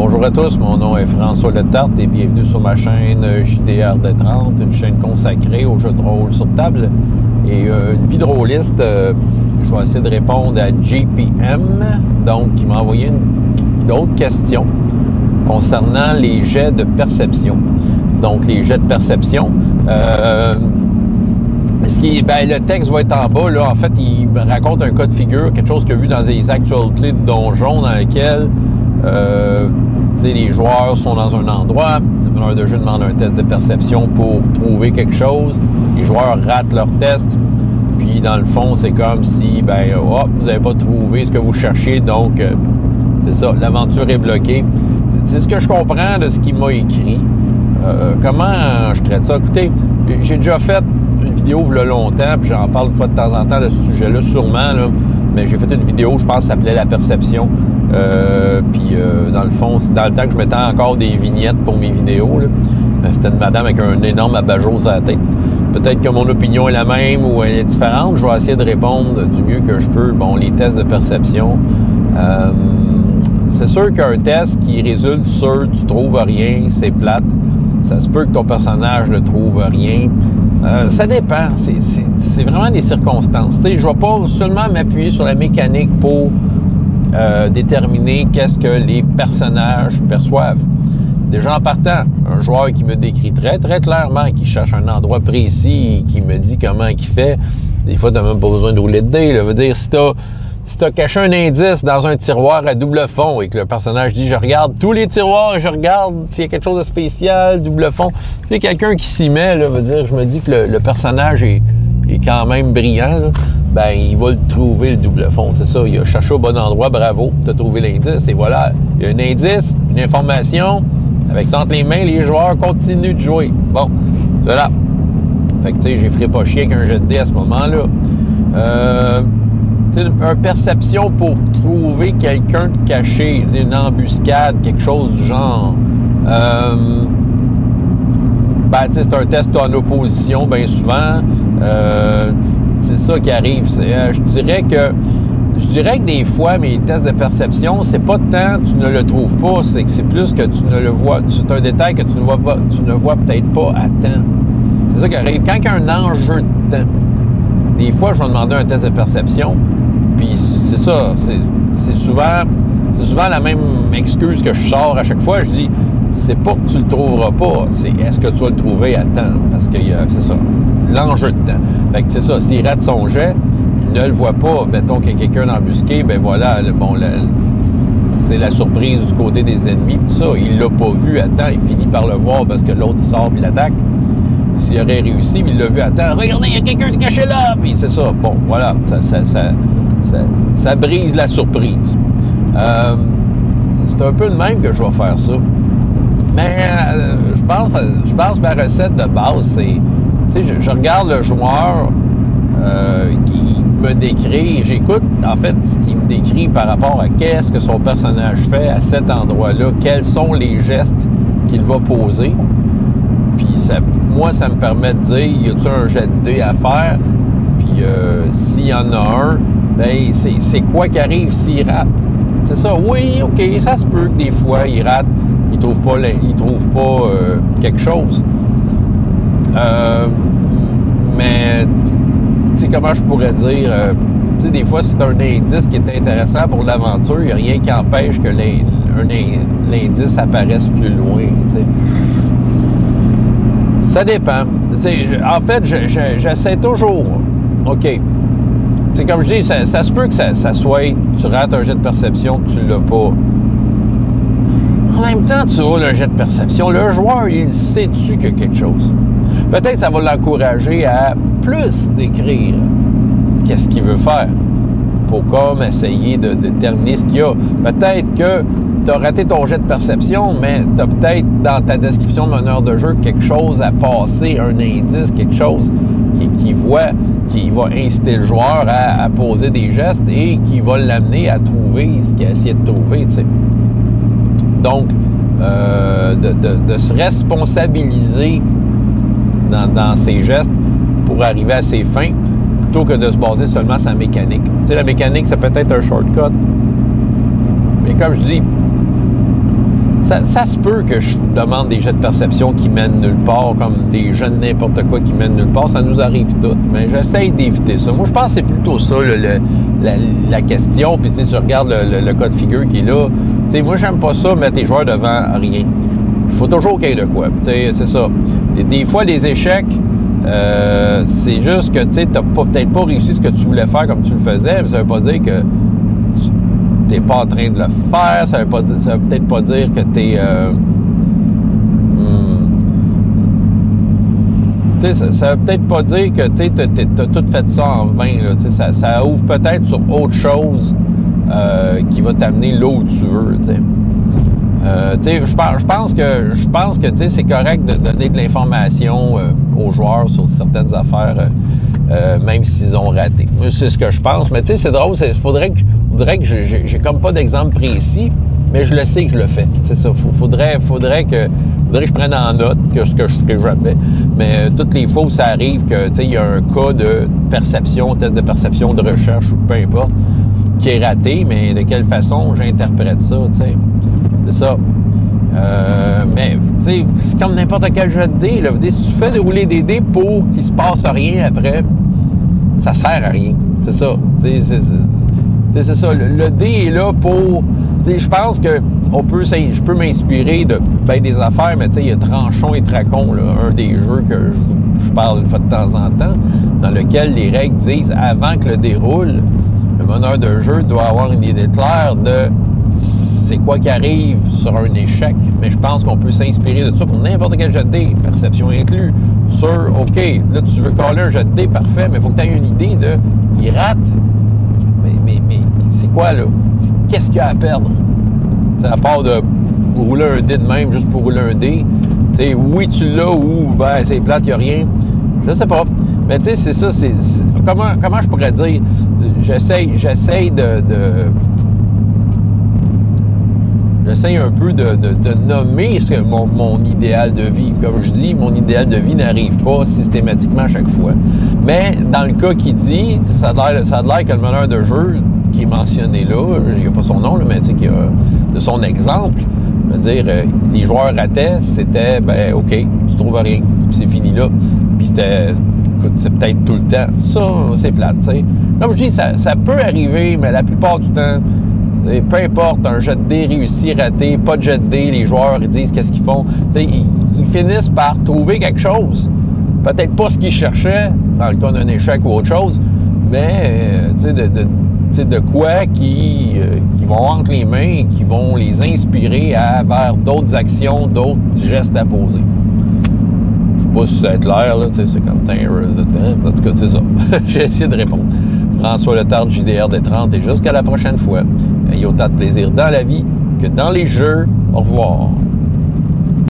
Bonjour à tous, mon nom est François Letarte et bienvenue sur ma chaîne JDRD30, une chaîne consacrée aux jeux de rôle sur table. Et une vie de rôliste, je vais essayer de répondre à JPM, donc qui m'a envoyé d'autres questions concernant les jets de perception. Donc les jets de perception, le texte va être en bas, là, en fait, il me raconte un cas de figure, quelque chose qu'il a vu dans des actualités de donjon dans lesquels les joueurs sont dans un endroit, le meneur de jeu demande un test de perception pour trouver quelque chose, les joueurs ratent leur test, puis dans le fond, c'est comme si, vous n'avez pas trouvé ce que vous cherchiez, donc c'est ça, l'aventure est bloquée. C'est ce que je comprends de ce qu'il m'a écrit. Comment je traite ça? Écoutez, j'ai déjà fait une vidéo il y a longtemps, puis j'en parle une fois de temps en temps de ce sujet-là, sûrement, là, mais j'ai fait une vidéo, je pense, qui s'appelait La perception. Dans le fond, c'est dans le temps que je mettais encore des vignettes pour mes vidéos. C'était une madame avec un énorme abat-jour à la tête. Peut-être que mon opinion est la même ou elle est différente. Je vais essayer de répondre du mieux que je peux. Bon, les tests de perception. C'est sûr qu'un test qui résulte sur « tu trouves rien », c'est plate. Ça se peut que ton personnage ne trouve rien. Ça dépend. C'est vraiment des circonstances. Je ne vais pas seulement m'appuyer sur la mécanique pour déterminer qu'est-ce que les personnages perçoivent. Déjà en partant, un joueur qui me décrit très, très clairement, qui cherche un endroit précis, qui me dit comment il fait, des fois, tu n'as même pas besoin de rouler de dés. Ça veut dire, si tu as caché un indice dans un tiroir à double fond et que le personnage dit « je regarde tous les tiroirs, je regarde s'il y a quelque chose de spécial, double fond », c'est quelqu'un qui s'y met, là, veut dire, je me dis que le personnage est quand même brillant, là, il va le trouver, le double fond, c'est ça. Il a cherché au bon endroit, bravo, tu as trouvé l'indice, et voilà. Il y a un indice, une information, avec ça entre les mains, les joueurs continuent de jouer. Bon, voilà. Fait que, tu sais, j'ai ferai pas chier avec un jet de dés à ce moment-là. Une perception pour trouver quelqu'un de caché, une embuscade, quelque chose du genre. C'est un test en opposition, bien souvent. C'est ça qui arrive. Je dirais que des fois, mes tests de perception, c'est pas tant tu ne le trouves pas, c'est que c'est plus que tu ne le vois. C'est un détail que tu ne vois peut-être pas à temps. C'est ça qui arrive. Quand il y a un enjeu de temps, des fois, je vais demander un test de perception, puis c'est ça. C'est souvent la même excuse que je sors à chaque fois. Je dis, c'est pas que tu le trouveras pas, c'est est-ce que tu vas le trouver à temps? Parce que c'est ça, l'enjeu de temps. Fait que c'est ça, s'il rate son jet, il ne le voit pas, mettons qu'il y a quelqu'un embusqué, voilà, c'est la surprise du côté des ennemis, tout ça. Il l'a pas vu à temps, il finit par le voir parce que l'autre, il sort et l'attaque. S'il aurait réussi, il l'a vu à temps. Regardez, il y a quelqu'un qui est caché là! Puis c'est ça, bon, voilà, ça brise la surprise. C'est un peu de même que je vais faire ça. Mais je pense que ma recette de base, c'est, je regarde le joueur qui me décrit, j'écoute en fait ce qu'il me décrit par rapport à qu'est-ce que son personnage fait à cet endroit-là, quels sont les gestes qu'il va poser. Puis moi, ça me permet de dire, y a-t-il un jet de dés à faire? Puis s'il y en a un, c'est quoi qui arrive s'il rate? C'est ça, oui, OK, ça se peut que des fois, il rate. Il trouve pas quelque chose. Mais, tu sais, comment je pourrais dire, tu sais, des fois, c'est un indice qui est intéressant pour l'aventure. Il n'y a rien qui empêche que l'indice apparaisse plus loin, tu sais. Ça dépend. Tu sais, en fait, j'essaie toujours, OK. C'est comme je dis, ça se peut que ça soit, tu rates un jet de perception, que tu l'as pas. En même temps, tu as le jet de perception. Le joueur, il sait-tu qu'il y a quelque chose? Peut-être que ça va l'encourager à plus décrire qu'est-ce qu'il veut faire pour comme essayer de déterminer ce qu'il y a. Peut-être que tu as raté ton jet de perception, mais tu as peut-être dans ta description de meneur de jeu quelque chose à passer, un indice, quelque chose qui va inciter le joueur à poser des gestes et qui va l'amener à trouver ce qu'il a essayé de trouver, tu sais. Donc, de se responsabiliser dans ses gestes pour arriver à ses fins, plutôt que de se baser seulement sur la mécanique. Tu sais, la mécanique, ça peut être un shortcut. Mais comme je dis, Ça se peut que je demande des jets de perception qui mènent nulle part, comme des jets de n'importe quoi qui mènent nulle part. Ça nous arrive tout. Mais j'essaye d'éviter ça. Moi, je pense que c'est plutôt ça, la question. Puis, tu regardes le cas de figure qui est là. Moi, j'aime pas ça, mettre les joueurs devant rien. Il faut toujours qu'il y ait de quoi. C'est ça. Des fois, les échecs, c'est juste que tu n'as peut-être pas réussi ce que tu voulais faire comme tu le faisais, mais ça veut pas dire que tu n'es pas en train de le faire, ça veut peut-être pas dire que tu es... ça veut peut-être pas dire que tu as tout fait ça en vain. Là, ça ouvre peut-être sur autre chose qui va t'amener là où tu veux. Je pense que c'est correct de donner de l'information aux joueurs sur certaines affaires, même s'ils ont raté. C'est ce que je pense. Mais c'est drôle, faudrait que j'ai comme pas d'exemple précis, mais je le sais que je le fais. C'est ça. Faudrait que je prenne en note ce que je fais jamais. Mais toutes les fois où ça arrive que il y a un cas de perception, test de perception, de recherche ou peu importe, qui est raté, mais de quelle façon j'interprète ça, c'est ça. Mais, c'est comme n'importe quel jeu de dés. Là. Si tu fais dérouler des dés pour qu'il se passe rien après, ça sert à rien. C'est ça. C'est ça. Le dé est là pour... Je pense que je peux m'inspirer de des affaires, mais il y a Tranchon et Tracon, là, un des jeux que je parle une fois de temps en temps, dans lequel les règles disent, avant que le déroule, le meneur de jeu doit avoir une idée claire de c'est quoi qui arrive sur un échec. Mais je pense qu'on peut s'inspirer de ça pour n'importe quel jet de dés, perception inclus, sur, OK, là, tu veux coller un jet de dés, parfait, mais il faut que tu aies une idée de, il rate, mais c'est quoi, là? Qu'est-ce qu'il y a à perdre? T'sais, à part de rouler un dé de même, juste pour rouler un dé, oui, tu l'as, ou, c'est plate, il n'y a rien, je sais pas. Mais tu sais, c'est ça, comment je pourrais dire, j'essaye un peu de nommer mon idéal de vie. Comme je dis, mon idéal de vie n'arrive pas systématiquement à chaque fois. Mais dans le cas qu'il dit, ça a l'air que le meneur de jeu qui est mentionné là, il n'y a pas son nom, là, mais tu sais, de son exemple, je veux dire, les joueurs rataient, c'était, OK, tu trouves rien, c'est fini là. Puis c'était, écoute, c'est peut-être tout le temps. Ça, c'est plate, tu sais. Comme je dis, ça peut arriver, mais la plupart du temps, peu importe, un jet de dés réussi, raté, pas de jet de dés, les joueurs, ils disent qu'est-ce qu'ils font. Ils finissent par trouver quelque chose. Peut-être pas ce qu'ils cherchaient, dans le cas d'un échec ou autre chose, mais de quoi qui vont entre les mains et qui vont les inspirer vers d'autres actions, d'autres gestes à poser. Je sais pas si ça va être clair, là, c'est quand en tout cas, c'est ça. J'ai essayé de répondre. François Letard, JDR des 30, et jusqu'à la prochaine fois. Il y a autant de plaisir dans la vie que dans les jeux. Au revoir.